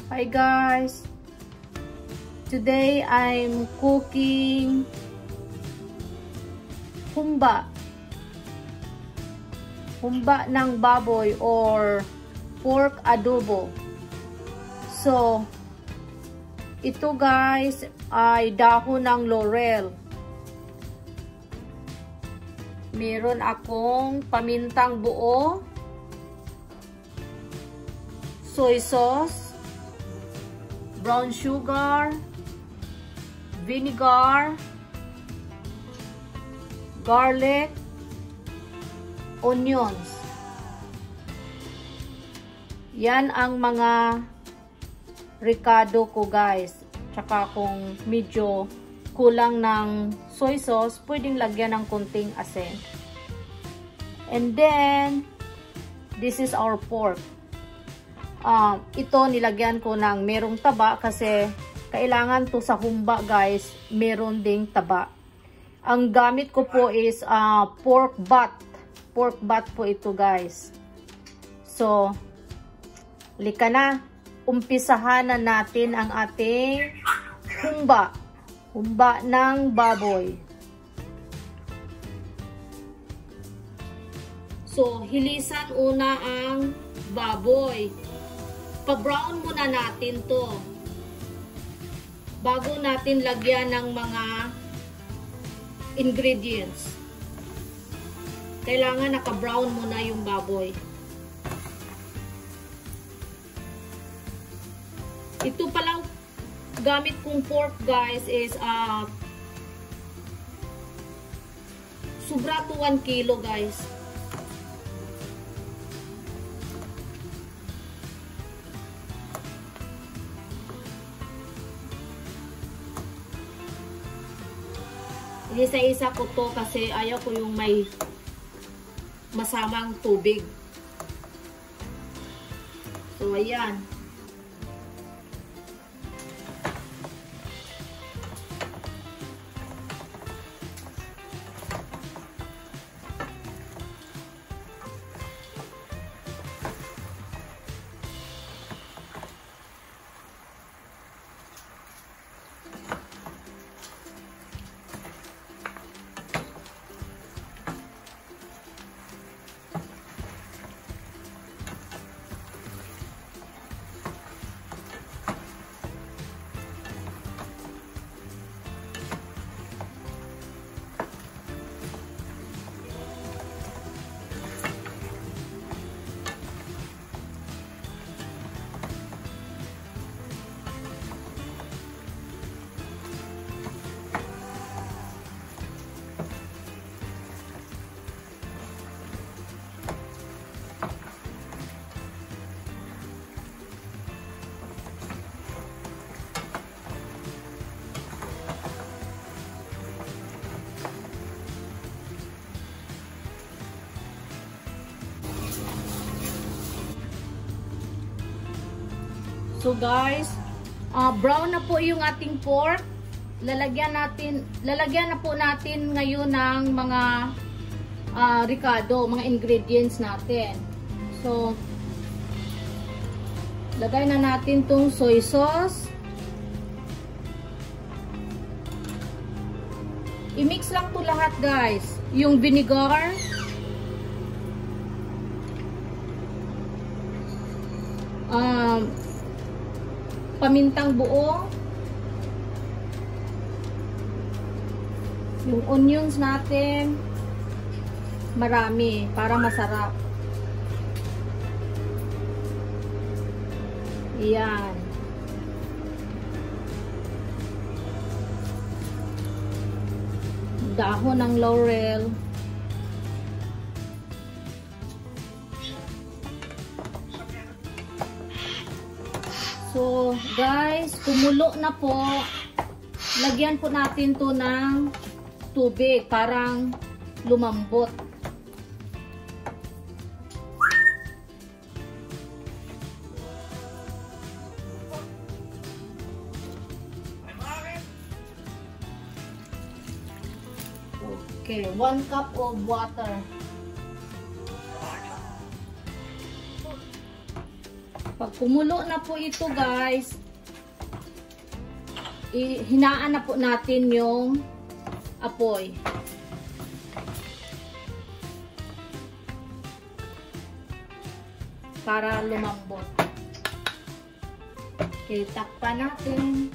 Hi guys! Today I'm cooking humba. Humba ng baboy or pork adobo. So, ito guys ay dahon ng laurel. Meron akong pamintang buo, soy sauce, brown sugar, vinegar, garlic, onions. Yan ang mga ricado ko guys. Tsaka kung medyo kulang ng soy sauce, pwedeng lagyan ng kunting asin. And then, this is our pork. Ito nilagyan ko ng merong taba kasi kailangan to sa humba guys, meron ding taba. Ang gamit ko po is pork butt. Pork butt po ito guys. So, lika na. Umpisahan na natin ang ating humba. Humba ng baboy. So, hilisan una ang baboy. Pa-brown muna natin to bago natin lagyan ng mga ingredients. Kailangan naka-brown muna yung baboy. Ito palang gamit kong pork guys is sobra to 1 kilo guys. Isa-isa ko to kasi ayaw ko yung may masamang tubig. So, ayan. So guys, brown na po yung ating pork. Lalagyan na po natin ngayon ng mga ricado, mga ingredients natin. So, lagay na natin tong soy sauce. I-mix lang to lahat guys. Yung vinegar. Pamintang buo, yung onions natin, marami para masarap. Ayan. Dahon ng laurel. So, guys, kumulo na po. Lagyan po natin to ng tubig, parang lumambot. Okay, 1 cup of water. Pag kumulo na po ito guys, hinaan na po natin yung apoy. Para lumambot. Okay, takpan natin.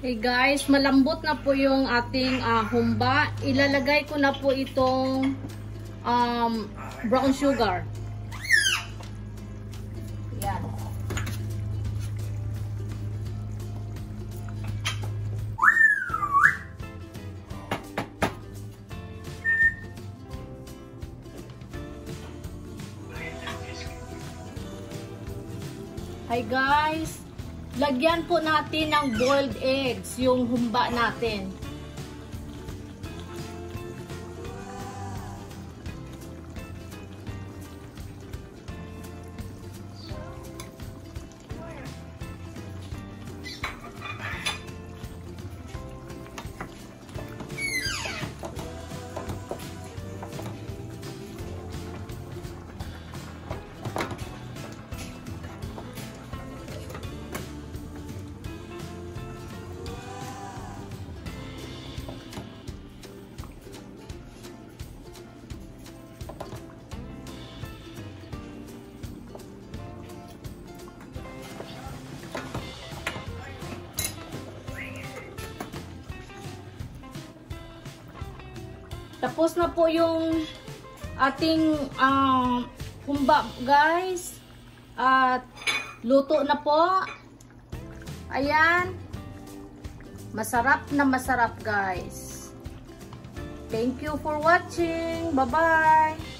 Hey guys, malambot na po yung ating humba. Ilalagay ko na po itong brown sugar. Yan. Hi guys, lagyan po natin ng boiled eggs yung humba natin. Tapos na po yung ating humba guys. At luto na po. Ayan. Masarap na masarap guys. Thank you for watching. Bye-bye.